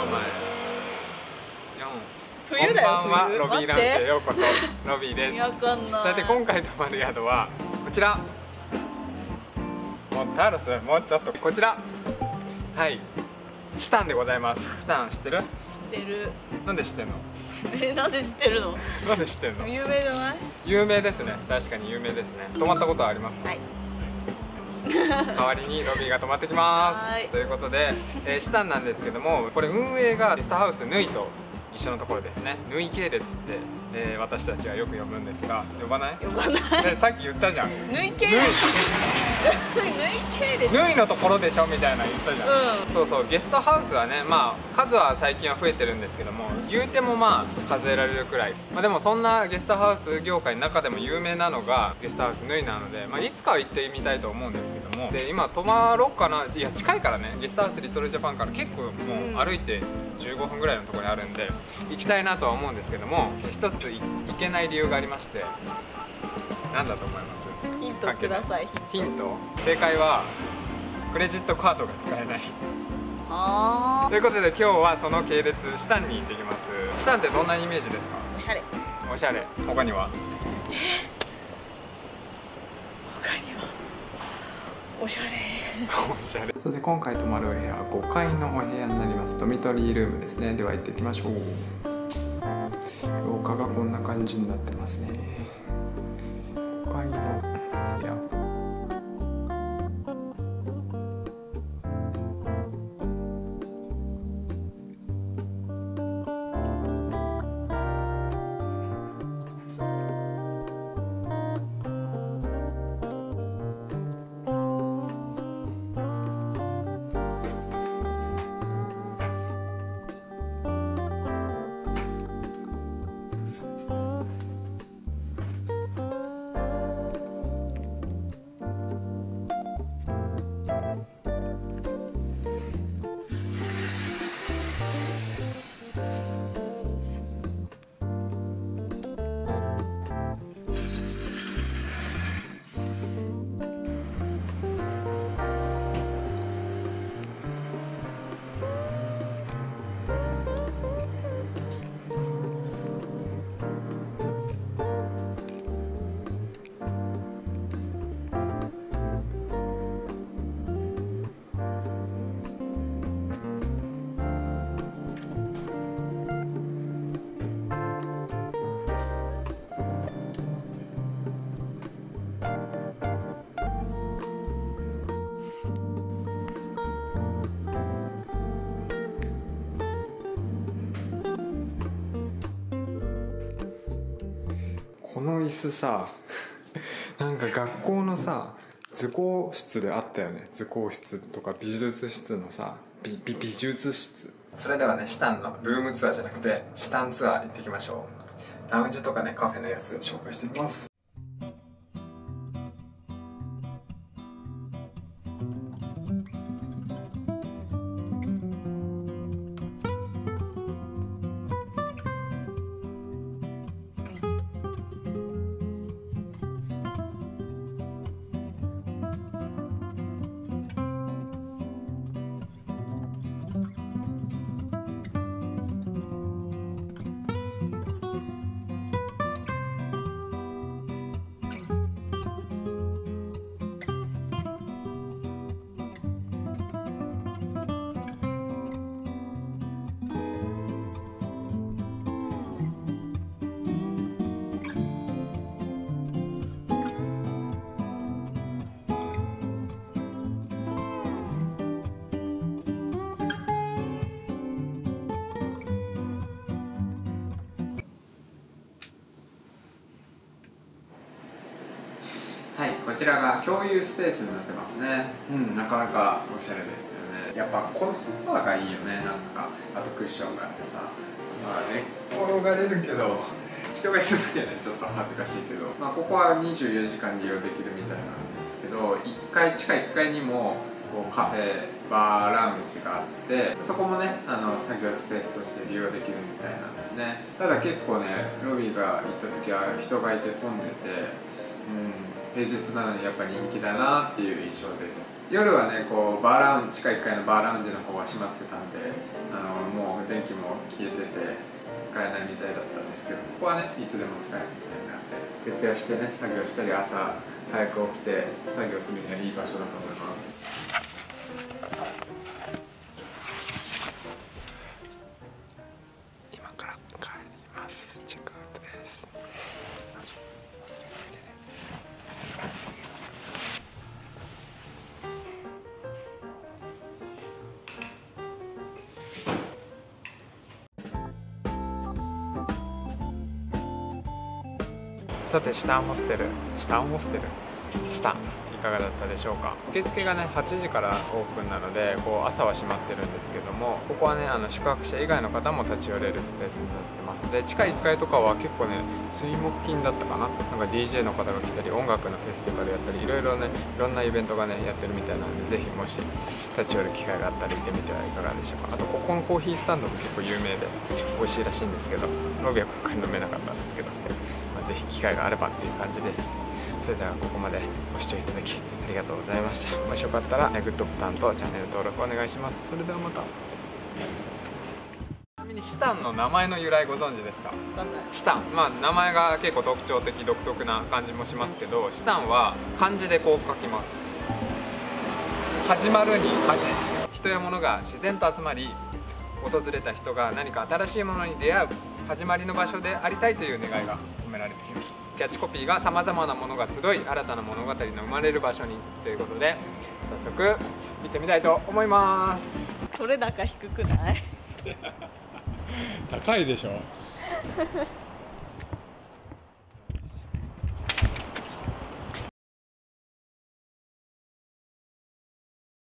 お前。 冬だよ。 こんばんは、ロビーラウンジへようこそ。ロビーです。 わかんない。 それで今回泊まる宿はこちら。もうタロス、もうちょっとこちら。はい、シタンでございます。シタン知ってる？ 知ってる。 なんで知ってんの？ なんで知ってるの？ なんで知ってんの？ 有名じゃない？ 有名ですね。確かに有名ですね。泊まったことはありますか？ はい。 代わりにロビーが泊まってきます。ということで、シタンなんですけども、これ運営がゲストハウスヌイと一緒のところですね。ヌイ系列って、私たちはよく呼ぶんですが、呼ばない？ 呼ばない。 さっき言ったじゃん。 縫い系列。縫い系列。 ヌイのところでしょみたいな言ったじゃん。そうそう、ゲストハウスはね、まあ数は最近は増えてるんですけども、言うてもまあ数えられるくらい。まあでもそんなゲストハウス業界の中でも有名なのがゲストハウスヌイなので、まあいつかは行ってみたいと思うんですけども、で今泊まろうかな。いや近いからね、ゲストハウスリトルジャパンから結構もう歩いて15分ぐらいのところにあるんで行きたいなとは思うんですけども、一つ行けない理由がありまして、何だと思います？ ヒントください。 ヒント。正解はクレジットカードが使えない。ということで今日はその系列シタンに行ってきます。シタンってどんなイメージですか？ おしゃれ。 おしゃれ。他には？ 他にはおしゃれ。 おしゃれ。それで今回泊まるお部屋は5階のお部屋になります。ドミトリールームですね。では行ってきましょう。廊下がこんな感じになってますね。5階の部屋。この椅子さなんか学校のさ図工室であったよね。図工室とか美術室のさ美術室。それではね、シタンのルームツアーじゃなくてシタンツアー行ってきましょう。ラウンジとかね、カフェのやつ紹介していきます。はい、こちらが共有スペースになってますね。なかなかおしゃれですよね。やっぱこのソファーがいいよね。なんかあとクッションがあってさ、まあ寝転がれるけど人がいるだけでちょっと恥ずかしいけど、まあ、ここは24時間利用できるみたいなんですけど、地下1階にもこうカフェバーラウンジがあって、そこもね作業スペースとして利用できるみたいなんですね。ただ結構ね、ロビーが行った時は人がいて混んでて、平日なのにやっぱ人気だなっていう印象です。夜はね、こう地下1階のバーラウンジの方は閉まってたんで、もう電気も消えてて使えないみたいだったんですけど、ここはねいつでも使えるみたいになって、徹夜してね作業したり、朝早く起きて作業するにはいい場所だと思います。今から帰ります。チェックアウトです。さて、シタンホステルいかがだったでしょうか。受付がね8時からオープンなので、朝は閉まってるんですけども、ここはね宿泊者以外の方も立ち寄れるスペースになってます。で、地下1階とかは結構ね水木金だったかな、DJ の方が来たり、音楽のフェスティバルやったり、いろんなイベントがねやってるみたいなので、ぜひもし立ち寄る機会があったら行ってみてはいかがでしょうか。あとここのコーヒースタンドも結構有名で美味しいらしいんですけど、ロビは今回飲めなかったんですけど、ぜひ機会があればっていう感じです。それではここまでご視聴いただきありがとうございました。もしよかったらグッドボタンとチャンネル登録お願いします。それではまた。ちなみにシタンの名前の由来ご存知ですか？シタン、名前が結構特徴的独特な感じもしますけど、シタンは漢字でこう書きます。始まるに恥、人や物が自然と集まり、訪れた人が何か新しいものに出会う始まりの場所でありたいという願いが込められています。キャッチコピーがさまざまなものが集い、新たな物語の生まれる場所にということで、早速行ってみたいと思います。 取れ高低くない？ 高いでしょ。